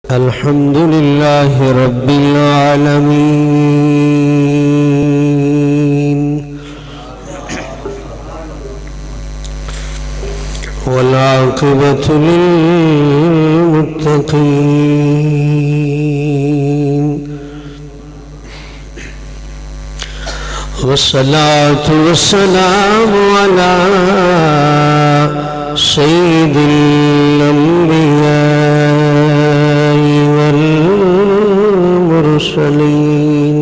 الحمد لله رب العالمين والعاقبة للمتقين والصلاة والسلام على سيد الأنبياء والمرسلين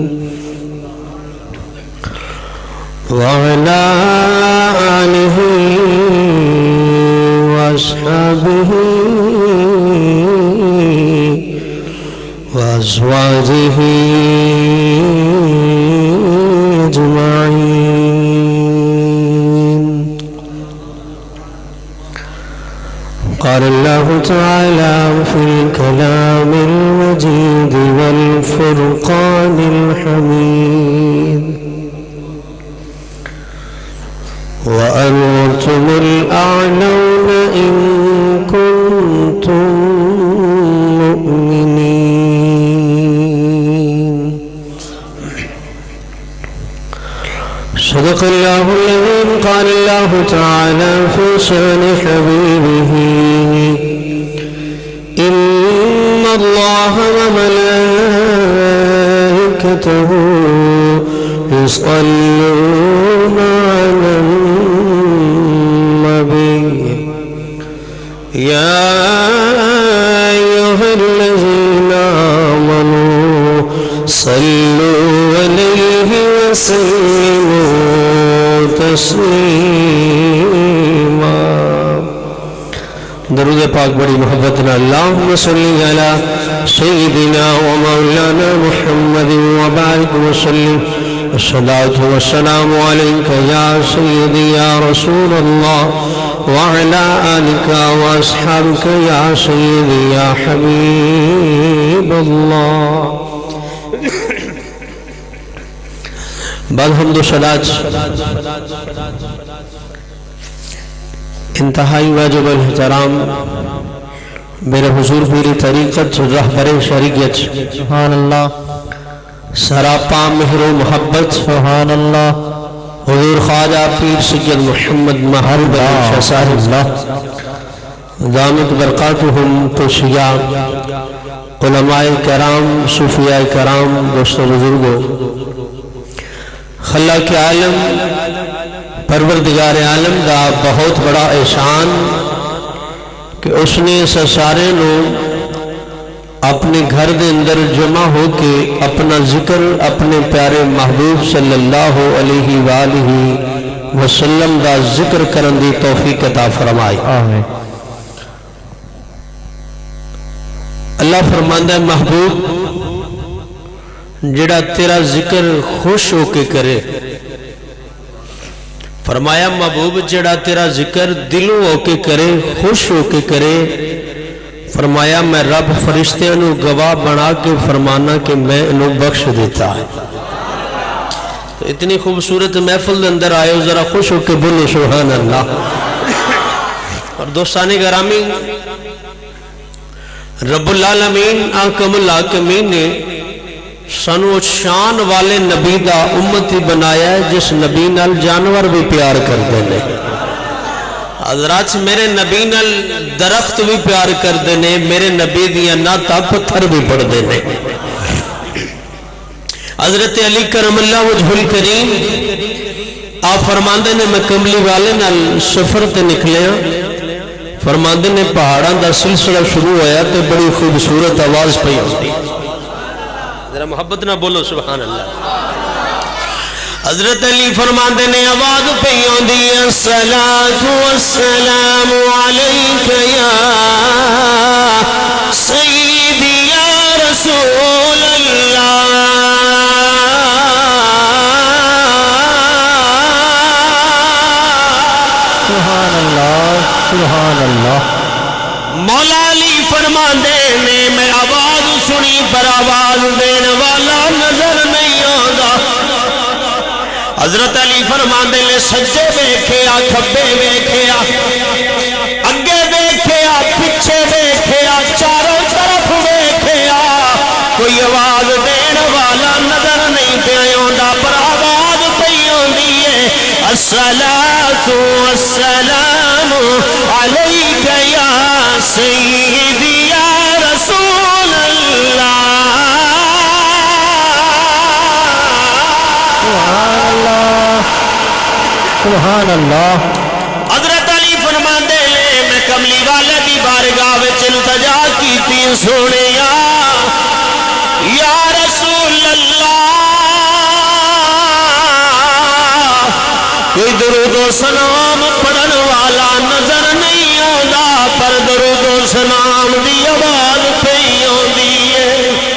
وعلى آله وأصحابه وأزواجه أجمعين. قال الله تعالى في الكلام المجيد والفرقان الحميد: وأنتم الأعلون إن كنتم مؤمنين. صدق الله العظيم. قال الله تعالى في شأن حبيبه: إن الله وملائكته يصلون على النبي يا أيها الذين آمنوا صلوا عليه وسلموا تسليما. درود پاک بڑی محبتنا اللہم صلی علی سیدنا و مولانا محمد وبارک وسلم. الصلاة والسلام علیکہ یا سیدی یا رسول اللہ وعلا آلکہ واصحابکہ یا سیدی یا حبیب اللہ. بعد حمد و صلاة انتہائی واجب الاحترام میرے حضور پیری طریقت رہبر شریعت سبحان اللہ سراپا مہر و محبت سبحان اللہ حضور خواجہ پیر سید محمد محروب شاہ صاحب دامت برکاتہم توسیہ علماء کرام صوفیاء کرام دوست و بزرگوں خلاق عالم پروردگار عالم دا بہت بڑا احسان کہ اس نے سارے لوگ اپنے گھر دے اندر جمع ہو کے اپنا ذکر اپنے پیارے محبوب صلی اللہ علیہ وآلہ وسلم دا ذکر کرن دی توفیق عطا فرمائی. اللہ فرماندہ محبوب جڑا تیرا ذکر خوش ہو کے کرے. فرمایا محبوب جڑا تیرا ذکر دلوں ہو کے کرے خوش ہو کے کرے. فرمایا میں رب فرشتے انہوں گواہ بنا کے فرمانا کہ میں انہوں بخش دیتا ہے. تو اتنی خوبصورت محفل اندر آئے ہو ذرا خوش ہو کے بولو سبحان اللہ. اور دوستان گرامی رب العالمین آکم الحاکمین نے سنو شان والے نبی دا امتی بنایا ہے جس نبی نال جانور بھی پیار کر دینے. حضرات میرے نبی نال درخت بھی پیار کر دینے میرے نبی دیا ناتا پتھر بھی پڑھ دینے. حضرت علی کرم اللہ وجہ الکریم آپ فرماندے نے میں کملی والے نال سفر تے نکلے فرماندے نے پہاڑاں دا سلسلہ شروع ہویا تے بڑی خوبصورت آواز پہی ہوتی. ذرا محبت نہ بولو سبحان اللہ. حضرت علی فرماندے نے آواز پہیوں دی الصلاة والسلام علیکہ یا سیدی یا رسول اللہ. سبحان اللہ سبحان اللہ. مولا علی فرماندے نے میں آواز سنی پر آواز دین والا نظر نہیں آگا. حضرت علی فرماندے نے سجے بیکھیا کھبے بیکھیا اگے بیکھیا پیچھے بیکھیا چاروں طرف بیکھیا آواز دین والا نظر نہیں پیا آوندا پر آواز پئی آندی ہے الصلاۃ والسلام علیک یا سیدی یا رسول اللہ سبحان اللہ حضرت علی فرماندے نے میں کملی والے دی بارگاہ وچ التجا کیتی سونے یا رسول اللہ کوئی درود و سلام پڑھن والا نظر نہیں آندا پر درود و سلام دی آواز پئی آندی ہے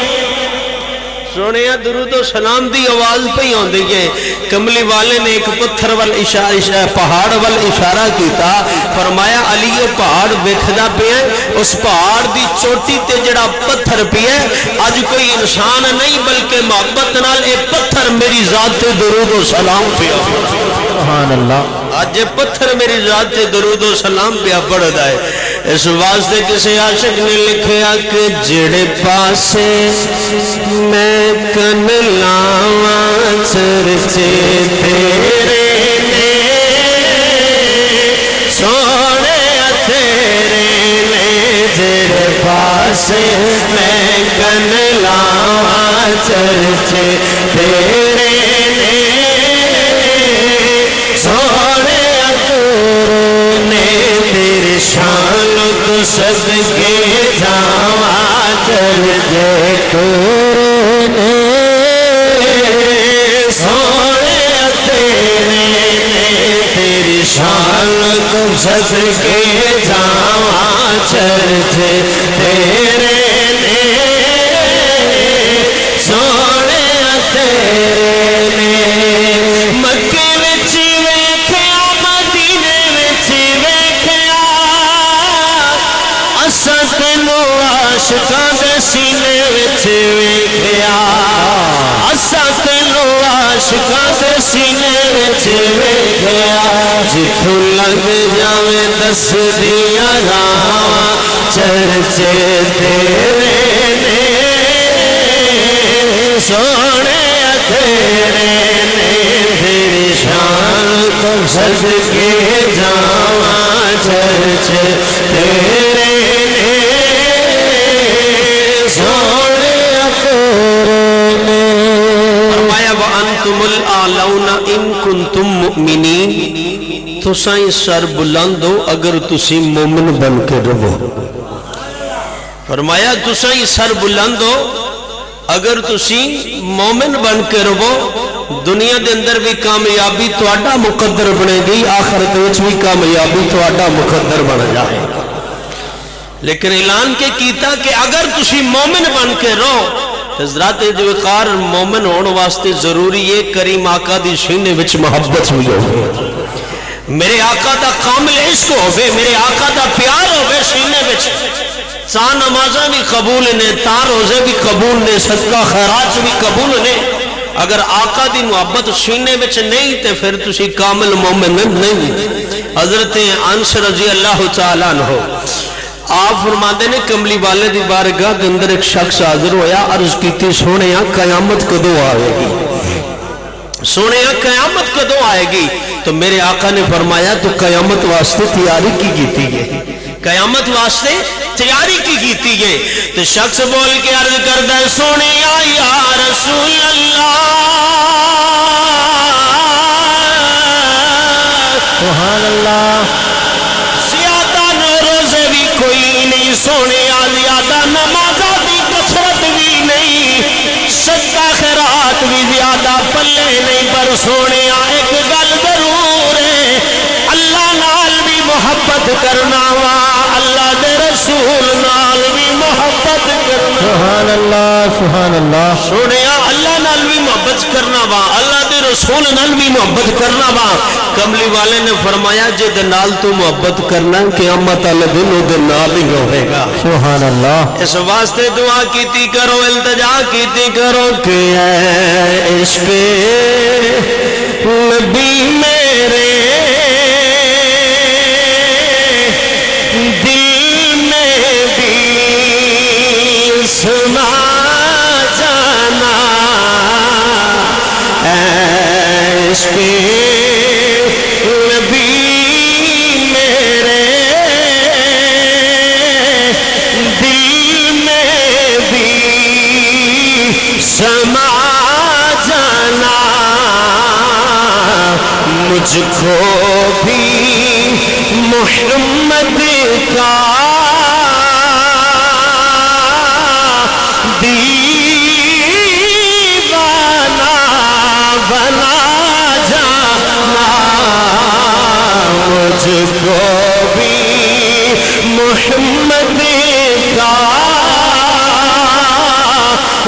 سونے درود و سلام دی آواز پئی آندی ہے کملی والے نے ایک پتھر وال اشارہ پہاڑ وال اشارہ کیتا فرمایا علی یہ پہاڑ ویکھدا پیا اس پہاڑ دی چوٹی تے جڑا پتھر پیا اج کوئی انسان نہیں بلکہ محبت نال اے پتھر میری ذات تے درود و سلام پیا سبحان اللہ آج یہ پتھر میری ذات تے درود و سلام پیا پڑھدا ہے اس واسطے کسی عاشق نے لکھیا کہ جڑے پاسے میں کن لاواں چرچے تیرے نے سونے تیرے نے جڑے پاسے میں کن لاواں چرچے تیرے نے سونے تیرے نے تیرے شان تو صدقے جاواں چرچے تیرے سونے تیرے تیری شان کو صدقے جاواں چرچے تیرے سونے تیرے مکے وچ ویکھیا مدینے وچ ویکھیا اساں تینوں عاشقاں دے سینے وچ ویکھیا اساں تینوں عاشقاں دے سینے وچ ویکھیا جتھوں لنگ جاویں دس دیاں راہاں چرچے تیرے نے سونے تیرے نے تیری شان کو صدقے جاواں چرچے تیرے نے سونے تیرے نے فرمایا وَأَنْتُمُ الْأَعْلَوْنَ إِن كُنْتُم مُؤْمِنِينَ تو سائیں سر بلند ہو اگر تسی مومن بن کے رہو فرمایا تو سائیں سر بلند ہو اگر تسی مومن بن کے رہو دنیا دے اندر بھی کامیابی تو آڈا مقدر بنے گی آخرت وچ بھی کامیابی تو آڈا مقدر بن جائے لیکن اعلان کے کیتا کہ اگر تسی مومن بن کے رہو حضرات جو وقار مومن ہونے واسطے ضروری ہے کریم آقا دی سینے وچ محبت ہوئی ہوئے میرے آقا دا کامل عشق ہوئے میرے آقا دا پیار ہوئے سینے وچ چاہ نمازاں بھی قبول نے تاں روزے بھی قبول نے صدقہ خیرات بھی قبول نے اگر آقا دی محبت سینے وچ نہیں تے پھر تسی کامل مومن نہیں حضرت انس رضی اللہ تعالیٰ عنہ آپ فرماتے نے کملی والے دی بارگاہ کے اندر ایک شخص حاضر ہویا عرض کیتی سونے قیامت کدو آئے گی سونے قیامت کدو آئے گی تو میرے آقا نے فرمایا تو قیامت واسطے تیاری کی کیتی گئے قیامت واسطے تیاری کی کیتی گئے تو شخص بول کے عرض کردہ سونے یا رسول اللہ سبحان اللہ زیادہ روزے بھی کوئی نہیں سونے زیادہ نمازہ بھی کثرت بھی نہیں صدقہ خیرات بھی زیادہ پلے نہیں پر سونے ایک گل ضرور ہے اللہ نال بھی محبت کرنا وا اللہ دے رسول نال بھی محبت کرنا سبحان اللہ سونے اللہ نال بھی محبت کرنا وا اللہ دے رسول نال بھی محبت کرنا وا کملی والے نے فرمایا جے دے نال تو محبت کرنا قیامت والے دن او دے نال ہی ہوے گا سبحان اللہ اس واسطے دعا کیتی کرو التجا کیتی کرو کہ اے عشق نبی میرے دل میں بھی سما جا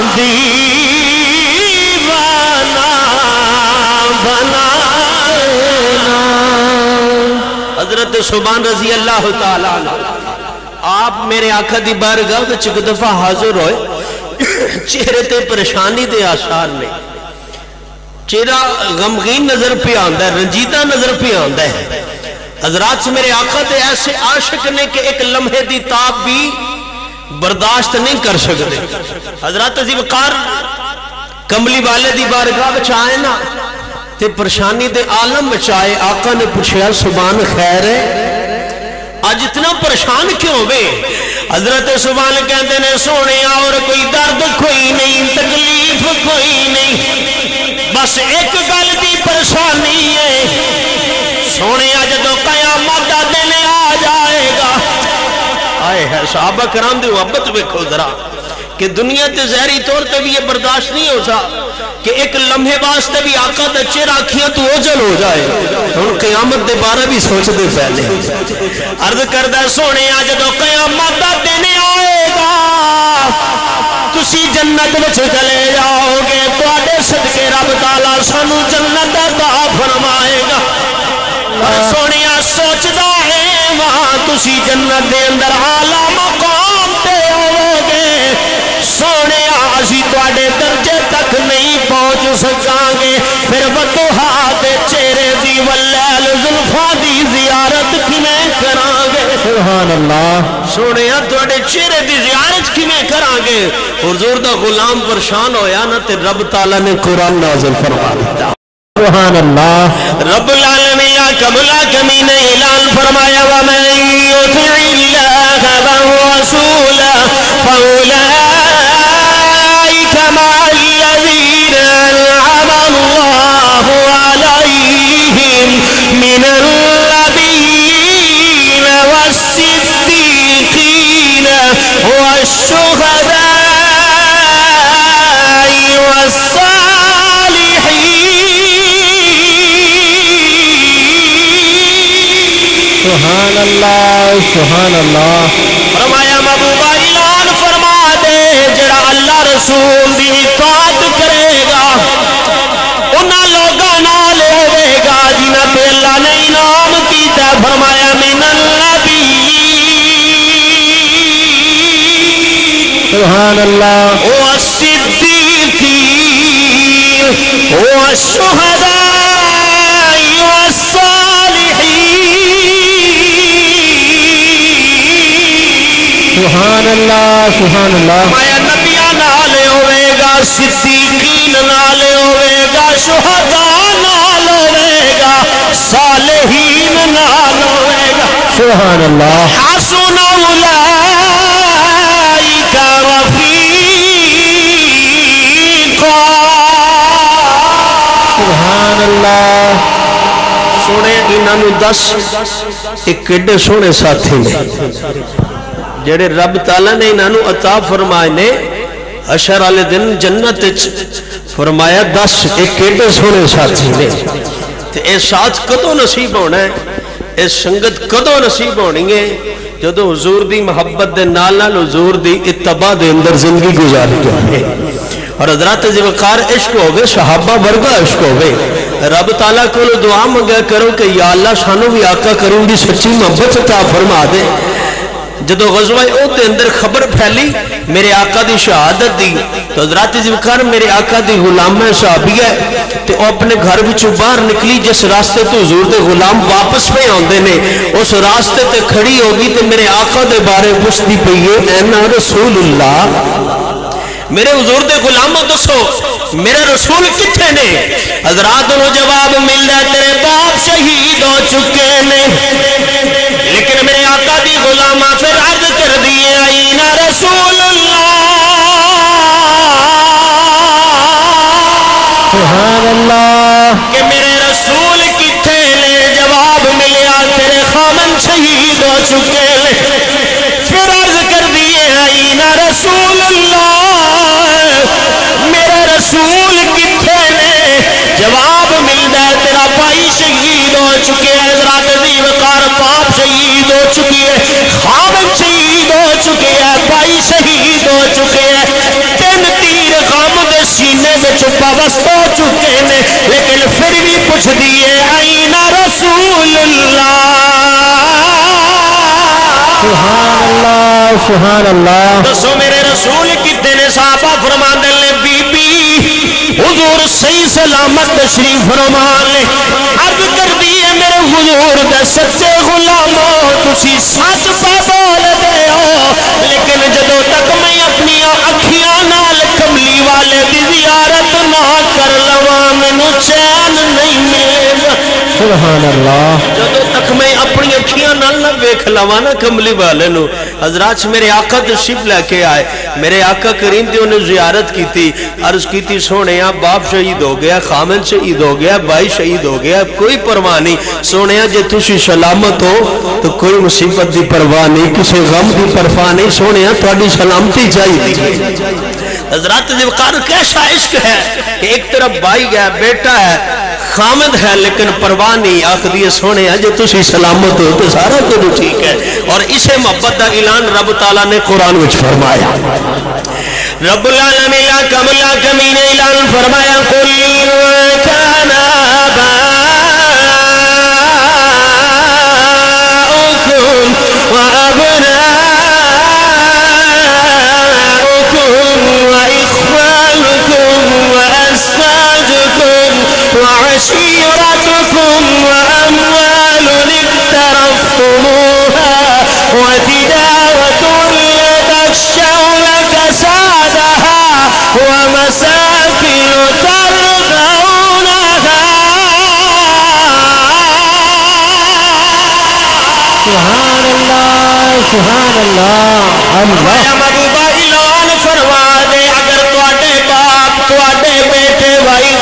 دیوانہ بنانا۔ حضرت سبحان رضی اللہ تعالیٰ آپ میرے آقا دی بارگاہ وچ ایک دفعہ حاضر ہوئے، چہرے تے پریشانی دے آثار نے، چہرہ غمگین نظر پہ آندا ہے، رنجیدہ نظر پہ آندا ہے۔ حضرات سے میرے آقا تے ایسے عاشق نے کہ ایک لمحے دی تاب بھی برداشت نہیں کر سکتے۔ حضرات عزیز وقار کملی والے دی بارگاہ وچ آئے نا تے پریشانی دے عالم وچ آئے، آقا نے پوچھا سبحان خیر ہے، آج اتنا پریشان کیوں ہوئے؟ حضرت سبحان کہتے ہیں سونے اور کوئی درد کوئی نہیں، تکلیف کوئی نہیں، بس ایک گل دی پریشانی ہے، سونے جدوں قیامت دا دن آ جائے گا۔ آئے ہے صحابہ کرام دی محبت دیکھو ذرا کہ دنیا تے ظاہری طور تے بھی یہ برداشت نہیں ہوتا کہ ایک لمحے واسطے بھی آقا تے چہرہ آنکھیاں تو اوجل ہو جائے، ہن قیامت دے بارے بھی سوچ دے پہلے۔ عرض کردہ سونے جدوں قیامت دا دن آئے گا تسی جنت وچ چلے جاؤ گے، تواڈے صدقے رب تعالیٰ سانو جنت عطا فرمائے گا۔ اور سونیا سوچدا ہے وہاں تسی جنت دے اندر اعلیٰ مقام تے ہوو گے، سونیا اسی تواڈے درجے تک نہیں پہنچ سکاں گے، پھر وضحا دے چہرے دی واللیل زلفاں دی زیارت کیویں کراں گے؟ سبحان اللہ، سونیا تواڈے چہرے دی زیارت کیویں کراں گے؟ حضور دا غلام پریشان ہویا نا تے رب تعالیٰ نے قرآن نازل فرما دیا۔ سبحان اللہ، رب العالمین کملا کمی نے اعلان فرمایا وَمَن يُطِعِ اللَّهَ وَالرَّسُولَ فَأُولَئِكَ مَعَ الَّذِينَ أَنْعَمَ اللَّهُ عَلَيْهِمْ مِنَ النَّبِيِّينَ وَالصِّدِّيقِينَ وَالشُّهَدَاءِ سبحان اللہ، سبحان اللہ۔ فرمایا محبوبہ اعلان فرما دے جڑا اللہ رسول دی اطاعت کرے گا انہاں لوگاں نال ہوے گا جنہاں تے اللہ نے انعام کیتا۔ فرمایا من النبیین، سبحان اللہ، والصدیقین والشہداء والصالحین، سبحان اللہ، سبحان اللہ۔ فرمایا نبیاں نال ہوے گا، صدیقین نال ہوے گا، شہداء نال ہوے گا، صالحین نال ہوے گا، سبحان اللہ۔ حسن اولئک رفیقا، سبحان اللہ۔ سونے انہاں نوں دس ایک کڈے سونے ساتھی نے جڑے رب تعالیٰ نے انہاں نوں عطا فرمائے نے حشر والے دن جنت فرمایا 10 ایک کیڑے سونے ساتھی نے، تے اے ساتھ کدوں نصیب ہونا ہے، اے سنگت کدوں نصیب ہونی ہے جدو حضور دی محبت دے نال نال حضور دی اتباع دے اندر زندگی گزاری ہے۔ اور حضرات وقار عشق ہوگے، صحابہ ورگا عشق ہوگے، رب تعالیٰ کو دعا منگا کرو کہ یا اللہ سانو بھی آقا کروں دی سچی محبت عطا فرما دے۔ جدو غزوہ احد دے اندر خبر پھیلی میرے آقا دی شہادت دی تو حضرات ذکر میرے آقا دی غلامہ صحابیہ ہے تے او اپنے گھر وچوں باہر نکلی، جس راستے تو حضور دے غلام واپس پہ آندے نے اس راستے تے کھڑی ہوگی تے میرے آقا دے بارے پوچھدی پئی ہے اے رسول اللہ، میرے حضور دے غلاموں دسو میرے رسول کتھے نے؟ حضرات نو جواب ملدا تیرے باپ شہید ہو چکے نے، لیکن میرے آقا دی غلامہ پھر عرض کر دیے آئینہ رسول اللہ، سبحان اللہ، کہ میرے رسول کتھے نے؟ جواب ملیا تیرے خامن شہید ہو چکے نے۔ پھر عرض کر دیے آئینہ رسول اللہ، میرے رسول کتھے نے؟ جواب ملتا ہے تیرا بھائی شہید ہو چکے ہیں، حضرات دی وقار باپ شہید ہو چکی ہے، خامن شہید ہو چکے ہیں، بھائی شہید ہو چکے ہیں، 3 تیر پابست ہو چکے نے لیکن پھر بھی پوچھ دیئے این رسول اللہ سبحان اللہ سبحان اللہ دسو میرے رسول کتنے نے صحابہ فرمان دل نے بی بی حضور صحیح سلامت تشریف فرمان لے عرض کر دیئے میرے حضور دے سچے غلاموں تسی سچ پہ بول دے ہو لیکن جدو تک میں اپنی اکھیاں نال کملی والے دی زیارت نہ کر لواں مینوں چین نہیں ملے سبحان اللہ جدو تک میں اپنی اکھیاں نال نہ ویکھ لواں نا کملی والے نو حضرات میرے آقا تشریف لے کے آئے میرے آقا کریم دی انہیں زیارت کی تھی عرض کی تھی سونیا باپ شہید ہو گیا خامن شہید ہو گیا بھائی شہید ہو گیا کوئی پرواہ نہیں سونیا جے تسی سلامت ہو تو کوئی مصیبت دی پرواہ نہیں کسی غم دی پرواہ نہیں سونیا تہاڈی سلامتی چاہیے حضرات ذوالفقار کیسا عشق ہے کہ ایک طرف بھائی ہے بیٹا ہے خامد ہے لیکن پرواہ نہیں آخری سونے ہیں جو تسی سلامت ہو تو سارا تو ٹھیک ہے اور اسے محبت دا اعلان رب تعالیٰ نے قرآن وچ فرمایا رب العالمین لا کملا کمین اعلان فرمایا قل کان آباؤکم وابناؤکم واخوانکم وازواجکم وعشيرتكم وأموال اقترفتموها وتجارة تخشون كسادها ومساكن ترضونها سبحان اللہ سبحان اللہ اللہ محبوبہ اعلان فرما دے اگر تواڈے باپ تواڈے بیٹے بھائی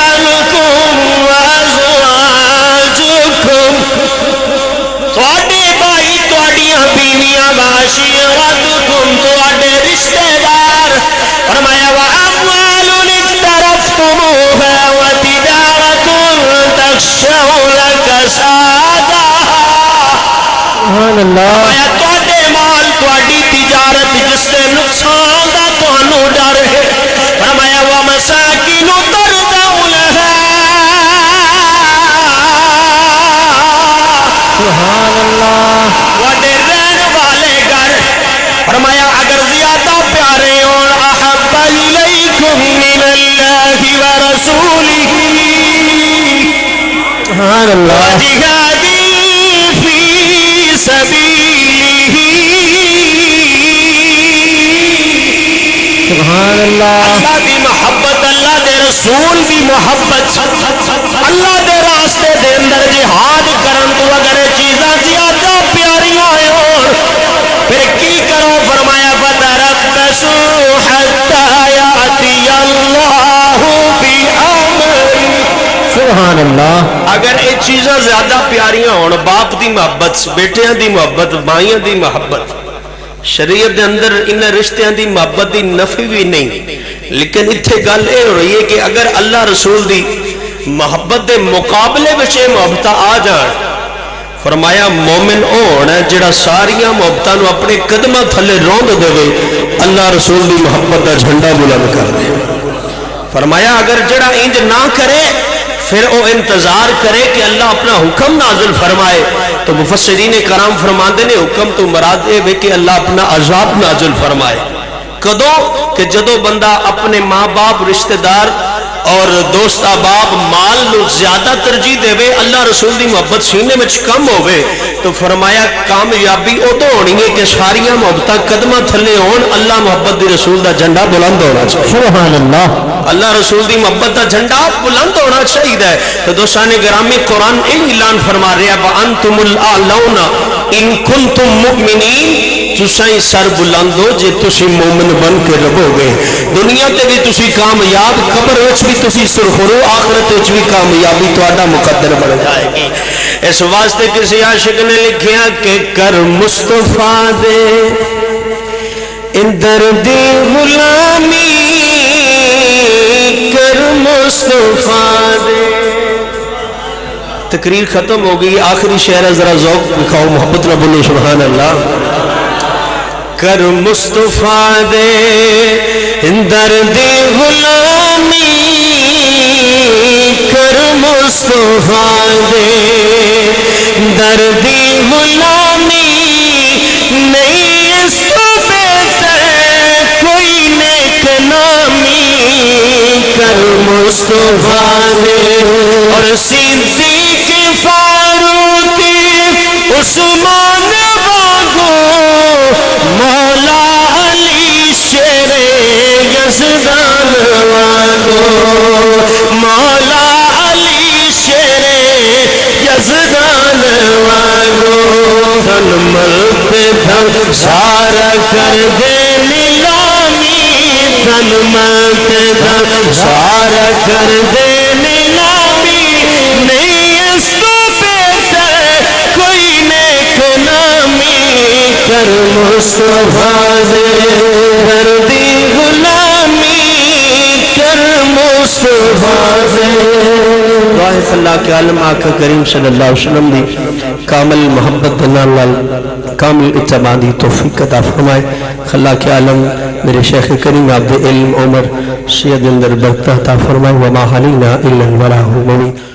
عشیرتکم تواڈے رشتہ دار فرمایا واموال اقترفتموها وتجارۃ تخشون کسادها سبحان اللہ فرمایا تواڈے مال تواڈی تجارت جس سے نقصان دا تانوں ڈر ہے فرمایا ومساکن ترضونها سبحان اللہ فرمایا اگر زیادہ پیارے ہوں احب الیکم من اللہ ورسولہ سبحان اللہ وجہاد فی سبیلہ سبحان اللہ اللہ دی محبت اللہ دے رسول دی محبت اللہ دے راستے دے اندر جہاد کرن تو اگر چیزاں زیادہ پیاریاں ہوں پھر کی کرو فرمایا فتربصوا حتی یاتی اللہ بامرہ سبحان اللہ اگر یہ چیزاں زیادہ پیاریاں ہون باپ دی محبت بیٹیاں دی محبت مائیاں دی محبت شریعت دے اندر انہیں رشتیاں دی محبت دی نفی بھی نہیں لیکن اتھے گل اے ہو رہی ہے کہ اگر اللہ رسول دی محبت دے مقابلے بچے محبتہ آ جان فرمایا مومن ہونا جڑا ساریاں محبتاں نو اپنے قدمہ تھلے روند دے اللہ رسول دی محبت دا جھنڈا بلند کر دے فرمایا اگر جڑا انج نہ کرے پھر وہ انتظار کرے کہ اللہ اپنا حکم نازل فرمائے تو مفسرین کرام فرماندے نے حکم تو مراد ہے کہ اللہ اپنا عذاب نازل فرمائے کدو کہ جدو بندہ اپنے ماں باپ رشتہ دار اور دوست احباب مال نو زیادہ ترجیح دے وے اللہ رسول دی محبت سینے میں کم ہوئے تو فرمایا کامیابی او تو ہونی ہے کہ ساریاں محبتاں قدمہ تھلے ہون اللہ محبت دی رسول دا جھنڈا بلند ہونا چاہیے سبحان اللہ اللہ رسول دی محبت دا جھنڈا بلند ہونا چاہیے تو دوستان گرامی قرآن اعلان فرما رہا وانتم الاعلون ان کنتم مؤمنین تسائیں سر بلند ہو جے تسی مومن بن کے رہو گے دنیا تے بھی تسی کامیاب قبر وچ بھی تسی سرخرو آخرت وچ بھی کامیابی تہاڈا مقدر بن جائے گی اس واسطے کسی عاشق نے لکھیا کہ کر مصطفیٰ دے اندر دی غلامی کر مصطفیٰ دے تقریر ختم ہو گئی آخری شعر ذرا ذوق دکھاؤ محبت نہ بولو سبحان اللہ کر مصطفیٰ دے اندر دی غلامی مصطفیٰ دے دردی غلامی نہیں اس کو بہتر کوئی نیک نامی کر مصطفیٰ دے اور صدیق فاروق عثمان باغو مولا علی شیر یزدان واگو مولا علی شیر یزدان واگو تن ملتے دھن سارا کر دے نیلامی تن ملتے دھن سارا کر دے نیلامی نہیں اس کو بہتر کوئی نیک نامی کر مصطفیٰ دے دردی غلامی کر مصطفیٰ دے دعا ہے اللہ کے عالم آقا کریم صلی اللہ علیہ وسلم دی کامل محبت دلال کامل اتباعی توفیق عطا فرمائے اللہ کے عالم میرے شیخ کریم عبد علم عمر سید اندر برکتہ عطا فرمائے وما حلینا الا البلاغ المبین